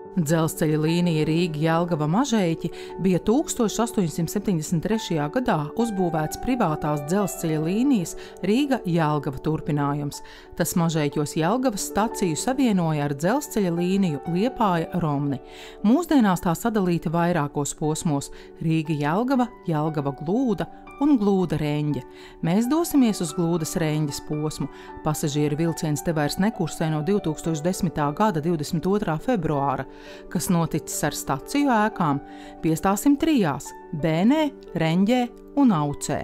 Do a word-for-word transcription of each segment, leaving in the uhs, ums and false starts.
Dzelzceļa līnija Rīga–Jelgava–Mažeiķi bija tūkstoš astoņsimt septiņdesmit trešajā gadā uzbūvēts privātās dzelzceļa līnijas Rīga–Jelgava turpinājums. Tas Mažeiķos Jelgavas staciju savienoja ar dzelzceļa līniju Liepāja–Romni. Mūsdienās tā sadalīta vairākos posmos – Rīga–Jelgava, Jelgava–Glūda un Glūda–Reņģe. Mēs dosimies uz Glūdas Reņģes posmu. Pasažieru vilciens te vairs nekursē no divi tūkstoši desmitā gada divdesmit otrā februāra. Kas noticis ar staciju ēkām? Piestāsim trijās – Bēnē, Reņģē un Aucē.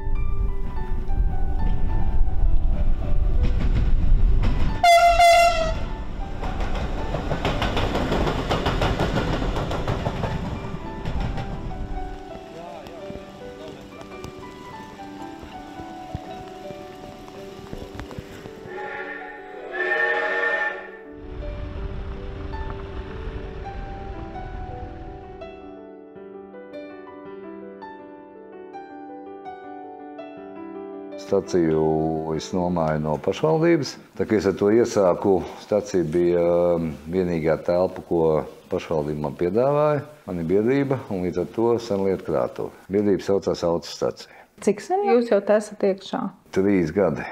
Staciju es nomāju no pašvaldības. Tā kā es ar to iesāku, stacija bija vienīgā telpa, ko pašvaldība man piedāvāja. Man ir biedrība un līdz ar to senlietu krātuve. Biedrība saucās autostacija. Cik sen jūs jau esat iekšā? Trīs gadi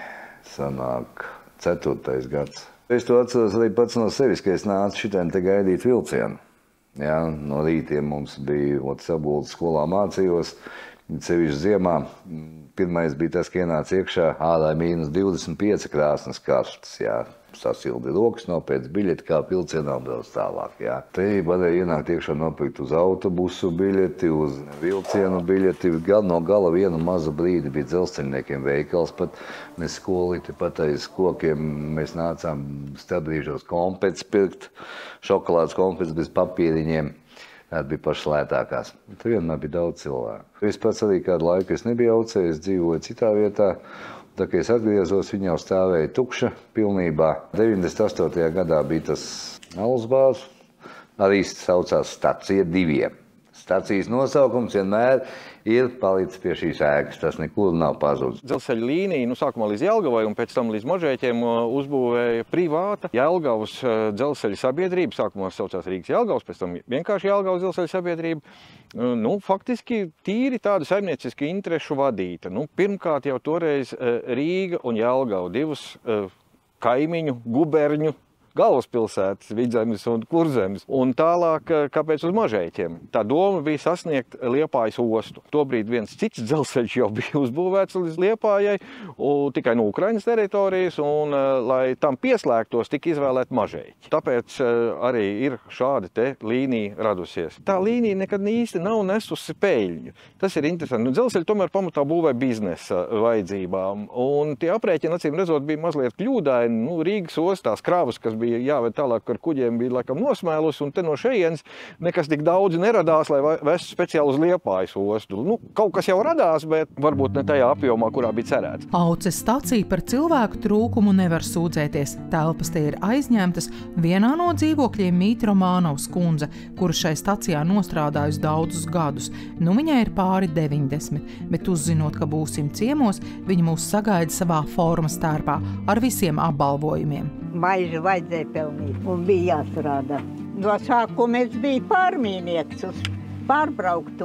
sanāk, ceturtais gads. Es to atceros arī pats no sevis, ka es nācu šitien te gaidīt vilcienu. Jā, no rītiem mums bija Sabuldas skolā mācījos, sevišķi ziemā. Pirmais bija tas, ka ienāca iekšā ārā mīnus divdesmit pieci krāsnes karstas, jā. Sasildi rokas, nopēc biļeti, kā vilcienā brauc tālāk, jā. Te varēja ienākt iekšā nopirkt uz autobusu biļeti, uz vilcienu biļeti. Gal no gala vienu mazu brīdi bija dzelzceļniekiem veikals, pat mēs skolīti pat aiz kokiem. Mēs nācām starpbrīžos kompets pirkt, šokolādes kompets bez papīriņiem. Tā bija pašas lētākās. Tur vienmēr bija daudz cilvēku. Es pats arī kādu laiku es nebiju Aucē, es dzīvoju citā vietā. Tā kā es atgriezos, viņa jau stāvēja tukša pilnībā. deviņdesmit astotajā gadā bija tas alus bārs, arī saucās stacija diviem. Stacijas nosaukums vienmēr ir palicis pie šīs ēkas, tas nekur nav pazudis. Dzelzceļa līnija, nu sākumā līdz Jelgavai un pēc tam līdz Mažeiķiem uzbūvēja privāta Jelgavas dzelzceļa sabiedrība. Sākumā saucās Rīgas Jelgavas, pēc tam vienkārši Jelgavas dzelzceļa sabiedrība. Nu, faktiski tīri tādu saimnieciski interešu vadīta. Nu, pirmkārt jau toreiz Rīga un Jelgava, divas kaimiņu, guberņu galvaspilsētas, Vidzemes un Kurzemes, un tālāk, kāpēc uz Mažeiķiem. Tā doma bija sasniegt Liepājas ostu. Tobrīd viens cits dzelzceļš jau bija uzbūvēts līdz Liepājai, un tikai no Ukrainas teritorijas, un, lai tam pieslēgtos, tika izvēlēt Mažeiķi. Tāpēc arī ir šāda te līnija radusies. Tā līnija nekad īsti nav nesusi peļņu. Tas ir interesanti. Nu, dzelzceļi tomēr pamatā būvē biznesa vajadzībām, un tie aprēķini, acīm redzot, bija mazliet kļūdaini. Nu, Rīgas ostās kravas, kas bija jāved tālāk ar kuģiem, bija laikam nosmēlus, un te no šejienes nekas tik daudz neradās, lai vestu speciāli uz Liepājas ostu. Nu, kaut kas jau radās, bet varbūt ne tajā apjomā, kurā bija cerēts. Auces stacija par cilvēku trūkumu nevar sūdzēties. Telpas te ir aizņemtas. Vienā no dzīvokļiem mīt Romānovs kundze, kura šai stacijā nostrādājusi daudzus gadus. Nu, viņai ir pāri deviņdesmit, bet uzzinot, ka būsim ciemos, viņa mūs sagaida savā formas tērpā ar visiem apbalvojumiem. Maizi vajadzēja pelnīt un bija jāstrādā. No sākuma es biju pārmīnieks uz pārbrauktu.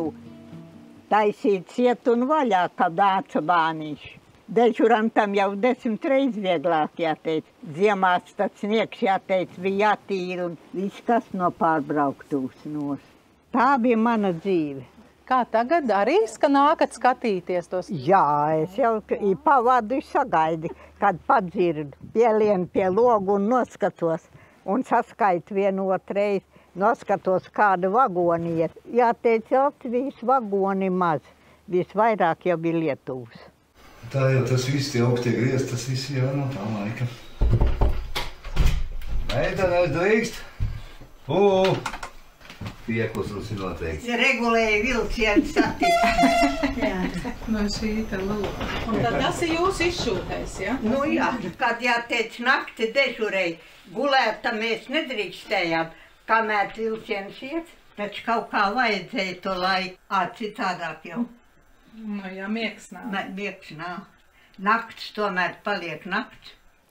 Taisīt ciet un vaļā, kā dāca bāniņš. Dežurantam jau desmit reiz vieglāk jāteic. Ziemās tāds sniegs jāteic, bija jātīra un viss kas no pārbrauktūs nos. Tā bija mana dzīve. Kā tagad arī, ka nākat skatīties tos? Jā, es jau pavadu sagaidi, kad padzirdu, pielienu pie logu un noskatos. Un saskaitu vienu otreiz, noskatos kādu vagoni iet. Jāteic, Latvijas vagoni maz, visvairāk jau bija Lietuvas. Tā jau tas viss tie augstie griez, tas viss jau no tā laika. Meitenēs drīkst? Ū! Pieklusums ir noteikti. Regulēja vilcienu satiksmi. Jā, no šī te lūk. Un tad tas ir jūsu izšūtais, ja? Nu jā, kad jāteic nakti dežurei, gulēt, mēs nedrīkstējām, kamēr vilciens iet, taču kaut kā vajadzēja to laiku. Ā, citādāk jau. Nu jā, miegs nav. Ne, miegs nav. Nakts tomēr paliek nakts.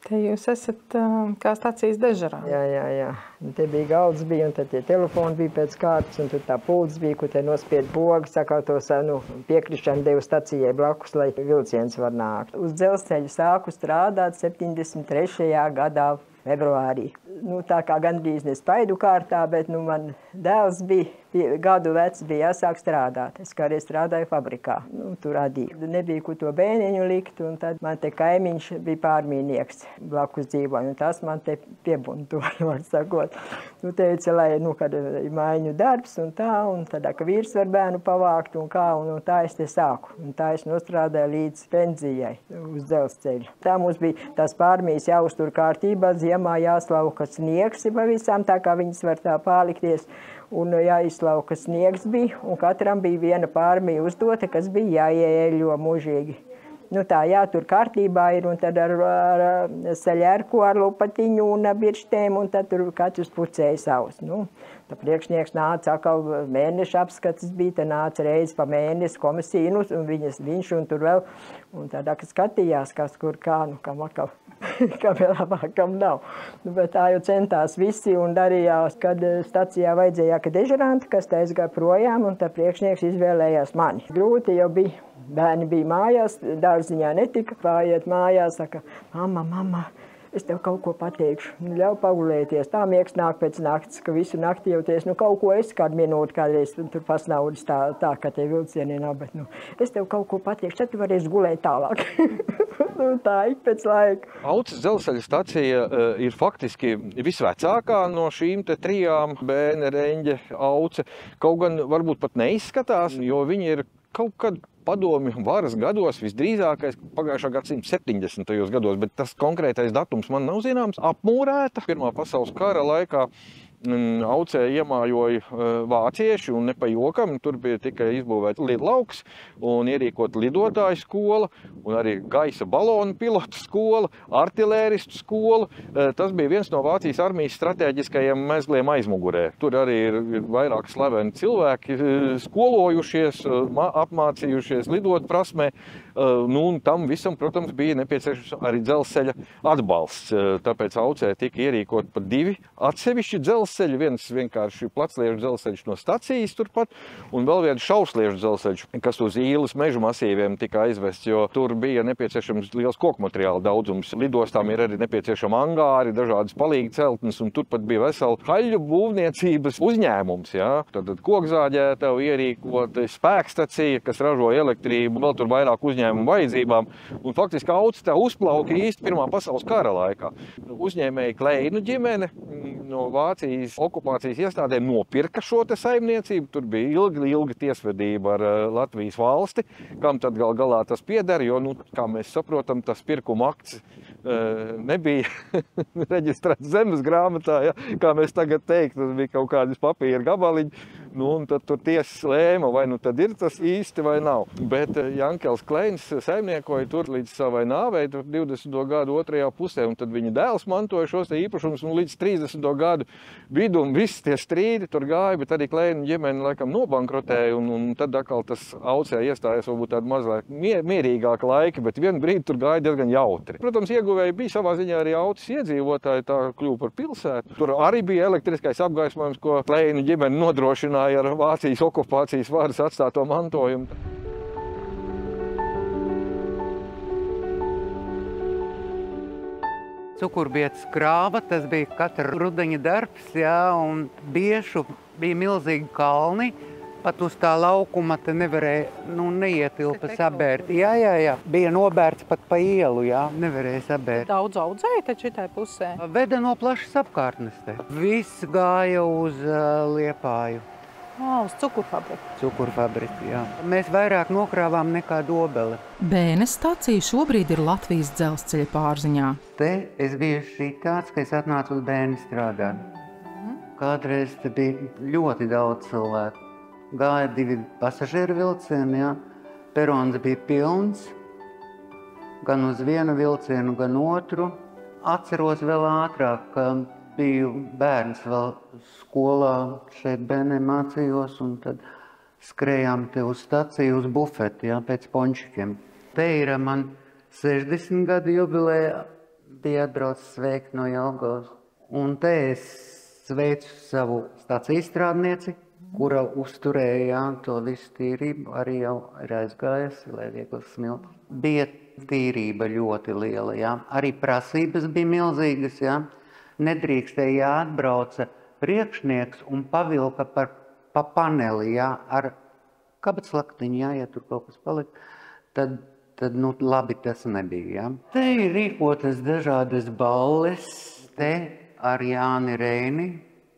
Te jūs esat kā stacijas dežurā. Jā, jā, jā. Te bija galds bija, un tad tie telefoni bija pēc kārtas, un tur tā pults bija, kur te nospied pogu, sakā to nu, piekrišanu devu stacijai blakus, lai vilciens var nākt. Uz dzelzceļu sāku strādāt septiņdesmit trešajā gadā februārī. Nu, tā kā gandrīz ne spaidu kārtā, bet nu, man dēls bija, bija gadu vecs, bija jāsāk strādāt. Es kādreiz strādāju fabrikā, nu, tur radīju. Nebija, kur to bēniņu likt, un tad man te kaimiņš bija pārmīnieks blakus dzīvoja, un tas man te piebuntoja, var sakot. Nu, teica, lai, nu, kad ir maiņu darbs un tā, un tad, ka vīrs var bērnu pavākt un kā, un, un tā es te sāku. Un tā es nostrādāju līdz pensijai uz dzelzceļu. Tā mums bija tās pārmijas jāuztur kārtībā, ziemā jāslauka sniegs pavisam, tā kā viņas var tā pārlikties, un jāizslauka sniegs bija, un katram bija viena pārmija uzdota, kas bija jāieeļo mūžīgi. Nu tā, jā, tur kārtībā ir, un tad ar, ar saļērku, ar lupatiņu un birštēm, un tad tur katrs pucēja savus. Nu, tā priekšnieks nāca atkal mēneša apskatis bija, tad nāca reizi pa mēnesi komisiju, un viņas, viņš un tur vēl, un tad skatījās, kas kur kā, nu, kam atkal, kam vēl labāk, kam nav. Nu, bet tā jau centās visi un darījās, kad stacijā vajadzēja, ka dežuranti, kas tā aizgāja projām, un tā priekšnieks izvēlējās mani. Grūti jau bija. Bērni bija mājās, dārziņā netika, pāriet mājās, saka, mamma, mamma, es tev kaut ko pateikšu, nu, ļauj pagulēties, tā miegs nāk pēc nakts, ka visu nakti jauties, nu, kaut ko es kādu minūti kādreiz tur pasnaudis tā, tā, ka te vilcieni nav, bet, nu, es tev kaut ko pateikšu, tad tu varēsi gulēt tālāk. Nu, tā ik pēc laika. Auces dzelzceļa stacija uh, ir faktiski visvecākā no šīm te trijām, Bēne, Reņģe, Auce, kaut gan varbūt pat neizskatās, jo viņi ir kaut kad padomju varas gados, visdrīzākais pagājušā gadsimta septiņdesmitajos gados, bet tas konkrētais datums man nav zināms, apmūrēta Pirmā pasaules kara laikā. Aucē iemājoja vācieši un ne pa jokam, tur bija tikai izbūvēta lidlauks un ierīkota lidotāju skola un arī gaisa balonu pilotu skola, artilēristu skola. Tas bija viens no Vācijas armijas strateģiskajiem mezgliem aizmugurē. Tur arī ir vairāk slaveni cilvēki skolojušies, apmācījušies lidot prasmē. Nu, un tam visam, protams, bija nepieciešams arī dzelzceļa atbalsts. Tāpēc Aucē tika ierīkot pat divi atsevišķi dzelzceļi. Viens vienkārši placliežu dzelzceļš no stacijas turpat, un vēl viens šausliežu dzelzceļš, kas uz īles mežu masīviem tika aizvests, jo tur bija nepieciešams liels koku materiāla daudzums. Lidostām ir arī nepieciešama angāri, dažādas palīgi celtnes, un turpat bija vesela haļu būvniecības uzņēmums. Ja? Tad kokzāģētavu ierīkot, spēkstacija, kas ražo elektrību, vēl tur vairāk uzņēmumu vajadzībām, un faktiski Auce tā uzplauka īsti Pirmā pasaules kara laikā. Uzņēmēji Kleinu ģimene no Vācijas okupācijas iestādēm nopirka šo te saimniecību. Tur bija ilga, ilga tiesvedība ar Latvijas valsti, kam tad gal galā tas pieder, jo, nu, kā mēs saprotam, tas pirkuma akts nebija reģistrēts zemes grāmatā, ja? Kā mēs tagad teikt, tas bija kaut kādas papīra gabaliņi, nu, un tad tur tiesas lēma, vai nu tad ir tas īsti vai nav. Bet Jankels Kleins saimniekoja tur līdz savai nāvei, tur divdesmito gadu otrajā pusē, un tad viņa dēls mantoja šos te īpašumus, un līdz trīsdesmito gadu vidu, un visi tie strīdi tur gāja, bet arī Kleinu ģimene laikam nobankrotēja, un, un tad atkal tas Aucē iestājās varbūt tādu mazliet mier, mierīgāka laika, bet vienu brīdi tur gāja diezgan jautri. Protams, ieguvēji bija savā ziņā arī Auces iedzīvotāji, tā kļuva par pilsētu. Tur arī bija elektriskais apgaismojums, ko Kleinu ģimene nodrošināja ar Vācijas okupācijas varas atstāto mantojumu. Cukurbietas krāva, tas bija katra rudeņa darbs, jā, un biešu bija milzīgi kalni. Pat uz tā laukuma te nevarēja, nu, neietilpa sabērt. Jā, jā, jā. Bija nobērts pat pa ielu, jā, nevarēja sabērt. Daudz audzēja taču šitai pusē? Veda no plašas apkārtnes te. Viss gāja uz uh, Liepāju. Ā, uz cukurfabriku. Cukurfabriku, jā. Mēs vairāk nokrāvām nekā Dobele. Bēnes stacija šobrīd ir Latvijas dzelzceļa pārziņā. Te es biju šī tāds, ka es atnācu uz Bēni strādāt. Kādreiz te bija ļoti daudz cilvēku. Gāja divi pasažieru vilcieni, jā. Perons bija pilns, gan uz vienu vilcienu, gan otru. Atceros vēl ātrāk, ka biju bērns vēl skolā, šeit Bēnē mācījos, un tad skrējām te uz staciju, uz bufeti, jā, pēc pončikiem. Te ir man sešdesmit gadu jubileja, bija atbraucis sveikt no Jelgavas. Un te es sveicu savu stācijas strādnieci, kura uzturēja to visu tīrību, arī jau ir aizgājusi, lai vieglas smilts. Bija tīrība ļoti liela, jā. Arī prasības bija milzīgas, jā. Nedrīkstēja jāatbrauca priekšnieks un pavilka par, pa paneli, jā, ar kabatslaktiņu, jā, ja tur kaut kas palika, tad, tad nu, labi tas nebija, jā. Te ir rīkotas dažādas balles, te ar Jāni Reini,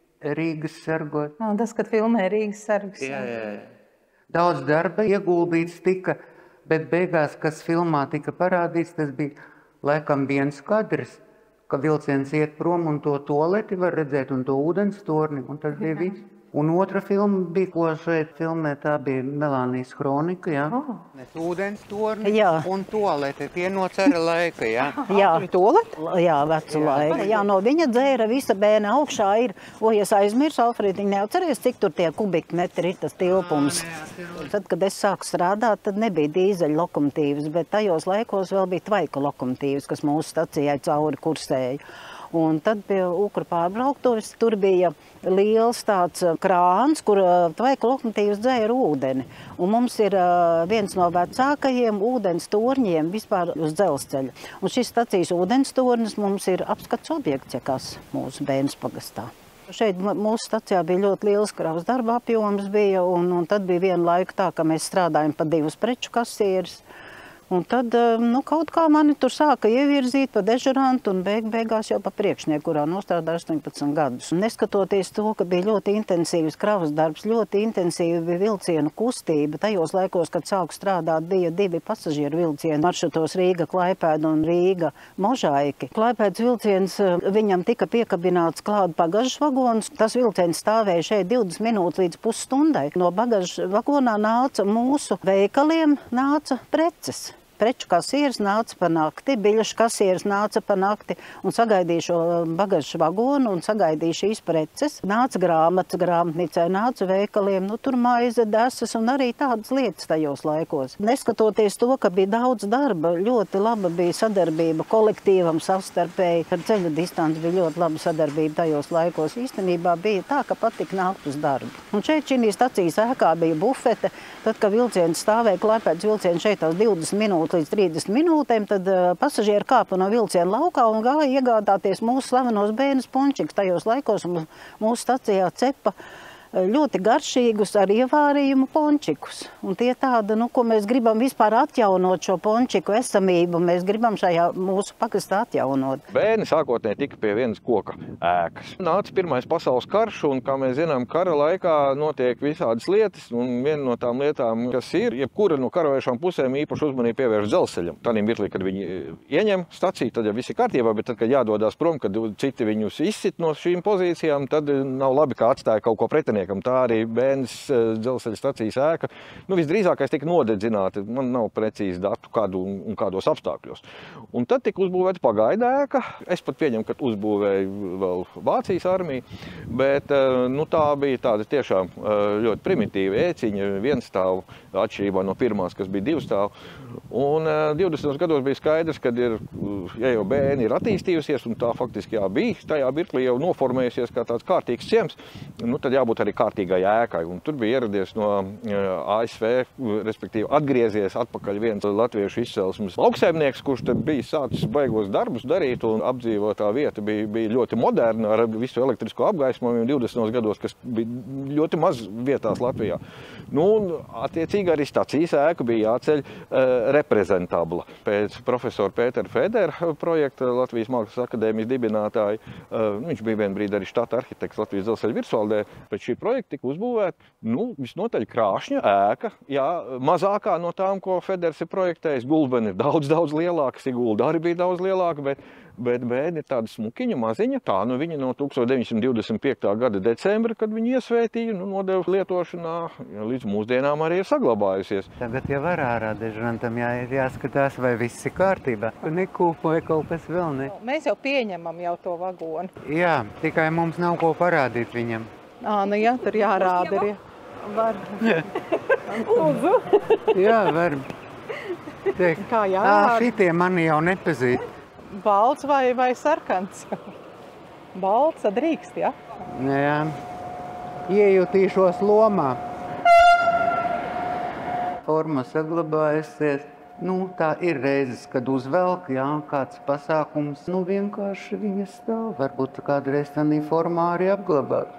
Rīgas sargot. Un tas, kad filmē Rīgas sargs. Jā, jā, jā. Daudz darba ieguldīts tika, bet beigās, kas filmā tika parādīts, tas bija laikam viens kadrs, ka vilciens iet prom un to toleti var redzēt un to ūdens torni, un tas bija viss. Un otra filma bija, ko šeit filmē, tā bija Melānijas kronika, jā. Oh. Ūdens torni Jā. un tolete, tie no cara laika, jā. Jā, Tolet? jā, vecu laiku. Jā, no viņa dzēra visa bēna augšā ir, o, ja es aizmirsu, Alfrēdiņ, neatceries, cik tur tie kubikmetri ir tas tilpums. Tad, kad es sāku strādāt, tad nebija dīzeļu lokomotīvas, bet tajos laikos vēl bija tvaiku lokomotīvas, kas mūsu stacijai cauri kursēja. Un tad pie Ukru pārbrauktuves tur bija liels tāds krāns, kur tvaiku lokomotīvas dzēra ūdeni. Un mums ir viens no vecākajiem ūdens torņiem vispār uz dzelzceļa. Un šis stacijas ūdens tornis mums ir apskats objekts, ja kas mūsu Bēnes pagastā. Šeit mūsu stacijā bija ļoti liels kravas darba apjoms bija, un, un tad bija viena laika tā, ka mēs strādājam pa divus preču kasieris. Un tad, nu, kaut kā mani tur sāka ievirzīt pa dežurantu un beig, beigās jau pa priekšnieku, kurā nostādāju astoņpadsmit gadus. Un neskatoties to, ka bija ļoti intensīvs kravas darbs, ļoti intensīva bija vilcienu kustība. Tajos laikos, kad sāku strādāt, bija divi pasažieru vilcieni maršrutos Rīga Klaipēda un Rīga Možaiki. Klaipēdas vilciens, viņam tika piekabināts klāt bagažas vagons. Tas vilciens stāvēja šeit divdesmit minūtes līdz pusstundai. No bagažas vagonā nāca mūsu veikaliem, nāca preces. Preču kasieris nāca pa nakti, biļešu kasieris nāca pa nakti un sagaidīja šo bagažu vagonu un sagaidīja šīs preces. Nāca grāmatas grāmatnicai, nāca veikaliem, nu tur maize, desas un arī tādas lietas tajos laikos. Neskatoties to, ka bija daudz darba, ļoti laba bija sadarbība kolektīvam savstarpēji. Ar ceļu distanci bija ļoti laba sadarbība tajos laikos. Īstenībā bija tā, ka patika nākt uz darbu. Un šeit šī stacijas ēkā bija bufete. Tad, kad vilciens stāvēja, Klaipēdas vilciens šeit tās divdesmit minūtes līdz trīsdesmit minūtēm, tad pasažieri kāpa no vilciena laukā un gāja iegādāties mūsu slavenos Bēnes pončikus. Tajos laikos mūsu stacijā cepa ļoti garšīgus ar ievārījumu pončikus. Un tie tāda, nu, ko mēs gribam vispār atjaunot šo pončiku esamību, mēs gribam šajā mūsu pagastā atjaunot. Bēni sākotnēji tika pie vienas koka ēkas. Nāca pirmais pasaules karš, un, kā mēs zinām, kara laikā notiek visādas lietas, un viena no tām lietām, kas ir, jebkura no karavējušām pusēm īpaši uzmanību pievērš dzelzceļam. Tādā mirklī, kad viņi ieņem staciju, tad jau viss ir kārtībā, bet tad, kad jādodās prom, kad citi viņus izsit no šīm pozīcijām, tad nav labi, kā atstāja kaut ko pretiniekam. Tā arī Bēnes dzelzceļa stacijas ēka. Nu, visdrīzākais tika nodedzināta, man nav precīzi datu kādu un, un kādos apstākļos. Un tad tika uzbūvēta pagaida ēka. Es pat pieņemu, ka uzbūvēja vēl Vācijas armija, bet nu, tā bija tāda tiešām ļoti primitīva ēciņa, viens stāvu, atšķirībā no pirmās, kas bija divu stāvu. Un divdesmitos gados bija skaidrs, ka ir, ja jau Bēne ir attīstījusies, un tā faktiski jā, bija, tajā mirklī jau noformējusies kā tāds kārtīgs ciems, nu, tad jābūt arī kārtīgai ēkai. Un tur bija ieradies no A S V, respektīvi atgriezies atpakaļ viens latviešu izcelsmes lauksaimnieks, kurš te bija sācis baigos darbus darīt, un apdzīvotā vieta bija, bija ļoti moderna ar visu elektrisko apgaismojumu divdesmitos gados, kas bija ļoti maz vietās Latvijā. Nu, un attiecīgi arī stacijas ēka bija jāceļ uh, reprezentabla. Pēc profesora Pētera Federa projekta Latvijas Mākslas akadēmijas dibinātāja, uh, viņš bija vien brīdi arī štata arhitekts Latvijas dzelzceļa virsvaldē. Pēc šī projekta tika uzbūvēta, nu, visnotaļ krāšņa ēka, jā, mazākā no tām, ko Feders ir projektējis. Gulbene ir daudz, daudz lielāka, Sigulda arī bija daudz lielāka, bet, bet Bēne ir tāda smukiņa, maziņa. Tā, nu, viņa no tūkstoš deviņsimt divdesmit piektā gada decembra, kad viņi iesvētīja, nu, nodeva lietošanā, līdz mūsdienām arī ir saglabājusies. Tagad jau var ārā dežurantam jā, jāskatās, vai viss ir kārtībā. Nekūpoja kaut kas vēl, ne? Mēs jau pieņemam jau to vagonu. Jā, tikai mums nav ko parādīt viņam. Ā, nu jā, tur jārāda ir. Var. Lūdzu. Jā, var. Teikt, Kā jārāda? Ā, šitie mani jau nepazīst. balts vai, vai sarkans? Balts, drīkst, ja? Jā, iejutīšos lomā. Forma saglabājusies. Nu, tā ir reizes, kad uzvelk, jā, kāds pasākums. Nu, vienkārši viņa stāv. Varbūt kādreiz tādā formā arī apglabāt.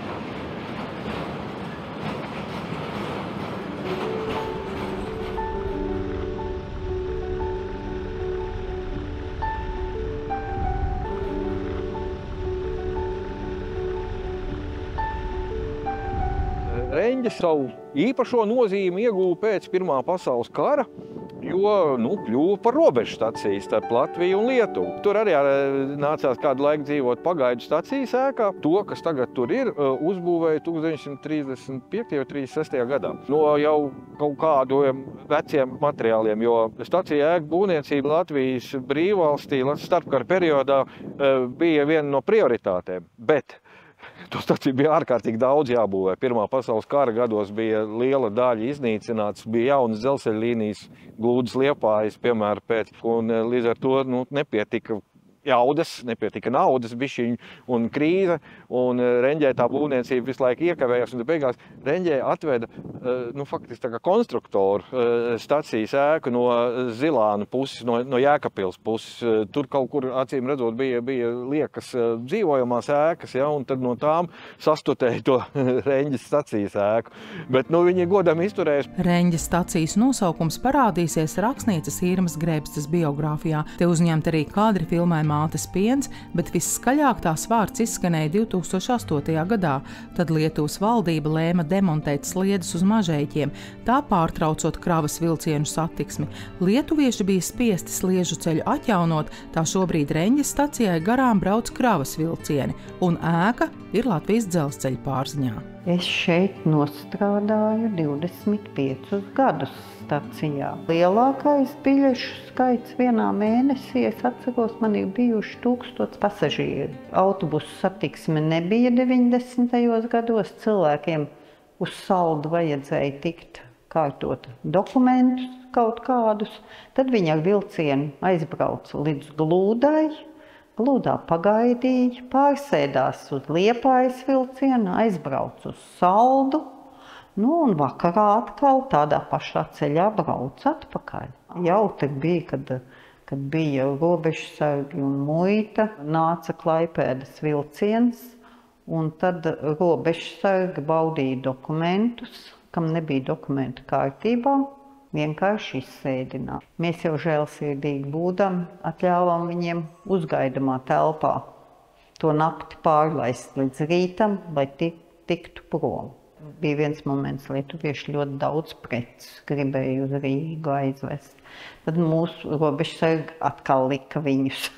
Reņģe savu īpašo nozīmi ieguva pēc Pirmā pasaules kara, jo nu, kļuva par robežu staciju starp Latviju un Lietuvu. Tur arī nācās kādu laiku dzīvot pagaidu stacijas ēkā. To, kas tagad tur ir, uzbūvēja tūkstoš deviņi simti trīsdesmit piektajā vai trīsdesmit sestajā gadā. No jau kaut kādiem veciem materiāliem, jo stacija ēka būvniecība Latvijas brīvvalstī starpkara periodā bija viena no prioritātēm. Bet to staciju bija ārkārtīgi daudz jābūvē. Pirmā pasaules kara gados bija liela daļa iznīcināts, bija jaunas dzelzceļa līnijas, Glūdas Liepājas, piemēram, pēc, un līdz ar to nu, nepietika jaudas, nepietika naudas bišķiņu un krīze, un Reņģē tā būvniecība visu laiku iekavējās, un beigās Reņģē atveda, nu, faktiski tā kā konstruktoru stacijas ēku no Zilānu puses, no, no Jēkabpils puses. Tur kaut kur, acīm redzot, bija, bija liekas dzīvojamās ēkas, ja, un tad no tām sastutēja to Reņģes stacijas ēku. Bet, nu, viņi godam izturēs. Reņģes stacijas nosaukums parādīsies rakstnieces Irmas Grēbstes biogrāfijā. Te uzņemt arī kadri filmējumā Mātes piens, bet visskaļāk tās vārds izskanēja divi tūkstoši astotajā gadā. Tad Lietuvas valdība lēma demontēt sliedes uz Mažeiķiem, tā pārtraucot kravas vilcienu satiksmi. Lietuvieši bija spiesti sliežu ceļu atjaunot, tā šobrīd Reņģes stacijai garām brauc kravas vilcieni, un ēka ir Latvijas dzelzceļa pārziņā. Es šeit nostrādāju divdesmit piecus gadus stacijā. Lielākais biļešu skaits vienā mēnesī, es atceros, man ir bijuši tūkstots pasažieri. Autobusu satiksme nebija deviņdesmitajos gados, cilvēkiem uz saldu vajadzēja tikt kārtot dokumentus kaut kādus. Tad viņi ar vilcienu aizbrauca līdz Glūdai. Glūdā pagaidīja, pārsēdās uz Liepājas vilcienu, aizbrauc uz Saldu, nu un vakarā atkal tādā pašā ceļā brauc atpakaļ. Jautri bija, kad, kad bija robežsargi un muita, nāca Klaipēdas vilciens, un tad robežsargi baudīja dokumentus, kam nebija dokumentu kārtībā, vienkārši izsēdināt. Mēs jau žēlsirdīgi būdam, atļāvām viņiem uzgaidamā telpā to nakti pārlaist līdz rītam, lai tiktu prom. Bija viens moments, lietuvieši ļoti daudz preces gribēja uz Rīgu aizvest. Tad mūsu robežsargi atkal lika viņus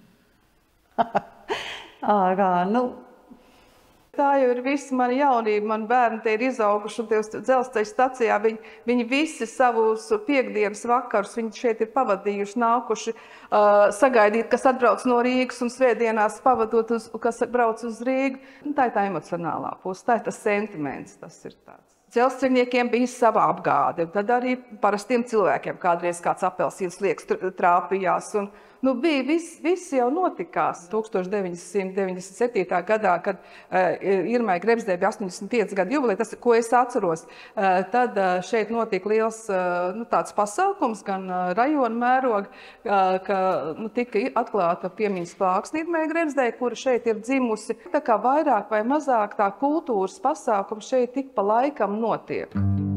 ārā. Nu, tā jau ir visa mana jaunība, man bērni te ir izauguši un tie dzelzceļa stacijā, viņi, viņi visi savus piekdienas vakarus, viņi šeit ir pavadījuši, nākuši uh, sagaidīt, kas atbrauc no Rīgas un svētdienās pavadot, uz, kas brauc uz Rīgu. Un tā ir tā emocionālā puse, tā ir tas sentiments, tas ir tāds. Dzelzceļniekiem bija sava apgāde, tad arī parastiem cilvēkiem kādreiz kāds apelsīns liekas trāpījās. Un, nu, bija viss, viss jau notikās. tūkstoš deviņi simti deviņdesmit septītajā gadā, kad uh, Irmai Grēbstei bija astoņdesmit pieci gadu jubileja, tas, ko es atceros, uh, tad uh, šeit notika liels uh, nu, tāds pasākums, gan uh, rajona mēroga, uh, ka nu, tika atklāta piemiņas plāksne Irmai Grēbstei, kura šeit ir dzimusi. Tā kā vairāk vai mazāk tā kultūras pasākums šeit tik pa laikam notiek.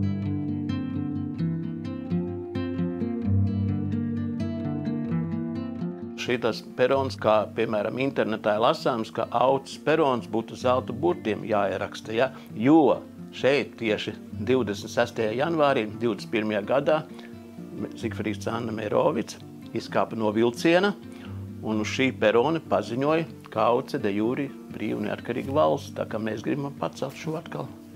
Šitas perons, kā piemēram internetā lasāms, ka aucis perons būtu zelta burtiem jāieraksta, ja? Jo šeit tieši divdesmit sestajā janvārī divdesmit pirmajā gadā Zigfrīds Anna Mērovics izkāpa no vilciena un uz šī perona paziņoja, ka auce de jure brīva neatkarīga valsts, tā kā mēs gribam pacelt šo atkal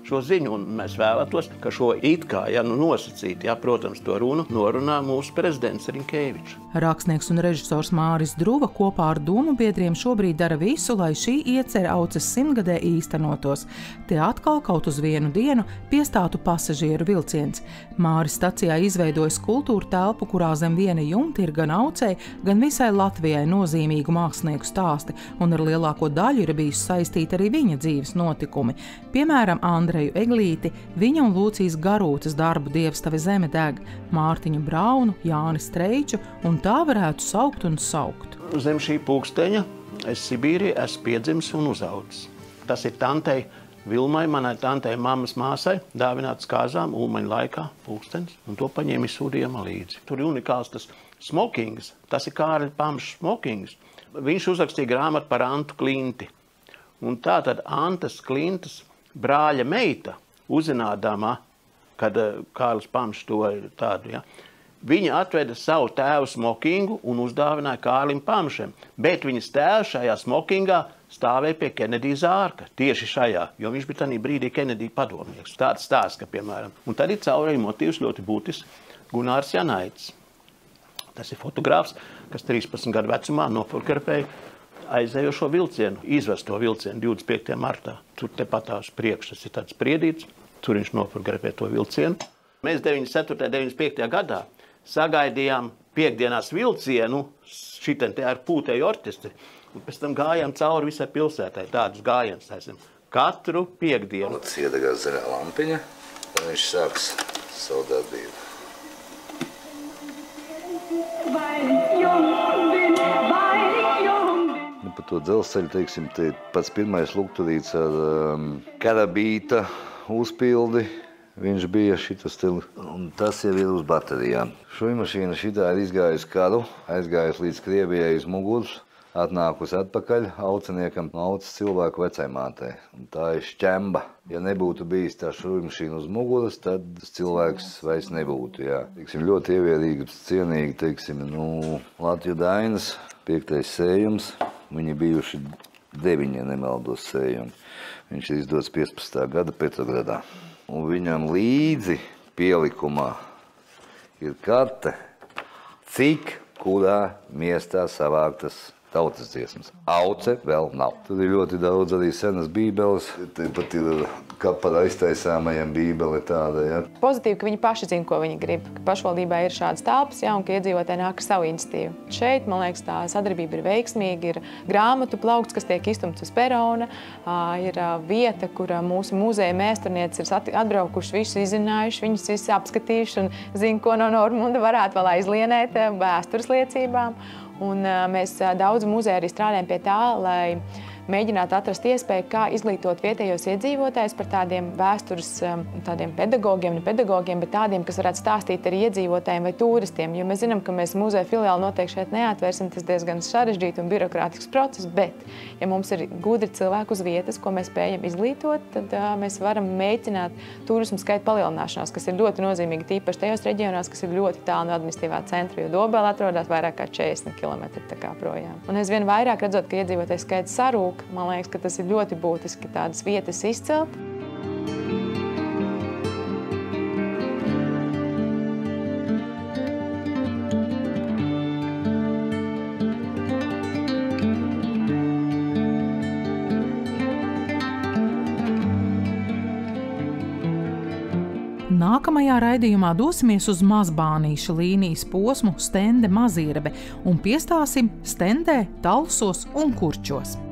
šo ziņu, un mēs vēlētos, ka šo it kā, ja nu nosacīt, ja, protams, to runu norunā mūsu prezidents Rinkēvičs. Rakstnieks un režisors Māris Druva kopā ar domu biedriem šobrīd dara visu, lai šī iecerē Auces simtgadē īstenotos. Te atkal kaut uz vienu dienu piestātu pasažieru vilciens. Māris stacijā izveidojas kultūra telpu, kurā zem viena jumta ir gan Aucei, gan visai Latvijai nozīmīgu mākslinieku stāsti, un ar lielāko daļu ir bijusi saistīti arī viņa dzīves notikumi. Piemēram, Andreju Eglīti, viņa un Lūcijas Garūtas darbu Dievstave zeme deg, Mārtiņu Braunu, Jāni Streiču, un tā varētu saukt un saukt. Zem šī pulksteņa es Sibīrijā esmu piedzimis un uzaudzis. Tas ir tantei Vilmai, manai tantei mammas māsai, dāvināts kāzām Ulmaņa laikā pulkstenis, un to paņēma izsūdījuma līdzi. Tur ir unikāls tas smokings, tas ir Kārļa Pamša smokings. Viņš uzrakstīja grāmatu par Antu Klinti. Un tā tad Antas Klintas brāļa meita, uzzinādama, kad Kārlis Pamšs to ir tādu, ja, viņa atveda savu tēvu smokingu un uzdāvināja Kārlim Pamšem, bet viņas tēvs šajā smokingā stāvēja pie Kenedija zārka, tieši šajā, jo viņš bija tādā brīdī Kenedija padomnieks. Tāds stāsts, ka, piemēram, un tad ir caurēju motīvs ļoti būtisks Gunārs Janaitis. Tas ir fotogrāfs, kas trīspadsmit gadu vecumā nofotografēja aizējošo vilcienu, izvesto vilcienu divdesmit piektajā martā. Tur tepat tās priekš, tas ir tāds spriedīts, tur viņš nofotografēja to vilcienu. Mēs deviņdesmit ceturtajā, deviņdesmit piektajā gadā sagaidījām piekdienās vilcienu, šitien te ar pūtēju orķestri, un pēc tam gājām cauri visai pilsētai, tādus gājienus esam. Katru piekdienu. Iedegās zaļā lampiņa, tad viņš sāks savu darbību. Nu, par to dzelzceļu, teiksim, te pats pirmais lukturīts ar um, karabīta uzpildi. Viņš bija šitas te, un tas jau ir uz baterijām. Šujmašīna šitā ir izgājusi karu, aizgājusi līdz Krievijai uz muguras, atnākusi atpakaļ auciniekam no Auces cilvēku vecajmātei. Un tā ir šķemba. Ja nebūtu bijis tā šujmašīna uz muguras, tad cilvēks vairs nebūtu, jā. Teiksim, ļoti ievērīgi, cienīgi, teiksim, nu, Latviju Dainas, piektais sējums. Viņi bijuši deviņi, ja nemaldos, sējumi. Viņš ir izdots piecpadsmitā gada Petrogradā. Un viņam līdzi pielikumā ir karte, cik kurā miestā savāktas tautas dziesmas. Auce vēl nav. Tur ir ļoti daudz arī senas bībeles. Pat ir kapara aiztaisāmajam bībele tāda, ja. Pozitīvi, ka viņi paši zina, ko viņi grib. Ka pašvaldībā ir šādas telpas, ja, un ka iedzīvotāji nāk ar savu iniciatīvu. Šeit, man liekas, tā sadarbība ir veiksmīga. Ir grāmatu plaukts, kas tiek iztumts uz perona. Ir vieta, kur mūsu muzeja mēsturniece ir atbraukuši, visus izzinājuši, viņus visus apskatījuši un zina, ko no Normunda varētu vēl aizlienēt vēstures liecībām. Un mēs daudz muzeja arī strādājam pie tā, lai mēģinātu atrast iespēju, kā izglītot vietējos iedzīvotājus par tādiem vēstures, tādiem pedagogiem, ne pedagogiem, bet tādiem, kas varētu stāstīt arī iedzīvotājiem vai turistiem. Jo mēs zinām, ka mēs muzeja filiāli noteikti šeit neatvērsim, tas diezgan sarežģīti un birokrātisks process, bet, ja mums ir gudri cilvēki uz vietas, ko mēs spējam izglītot, tad uh, mēs varam mēģināt turismu skaitu palielināšanos, kas ir ļoti nozīmīgi, tīpaši tajos reģionās, kas ir ļoti tālu no administratīvā centra, jo Dobele atrodas vairāk kā četrdesmit kilometri tā kā projām. Un aizvien vairāk redzot, ka iedzīvotāju skaits sarūk, man liekas, ka tas ir ļoti būtiski tādas vietas izcelt. Nākamajā raidījumā dosimies uz Mazbānīša līnijas posmu Stende Mazirbe un piestāsim Stendē, Talsos un Kurčos.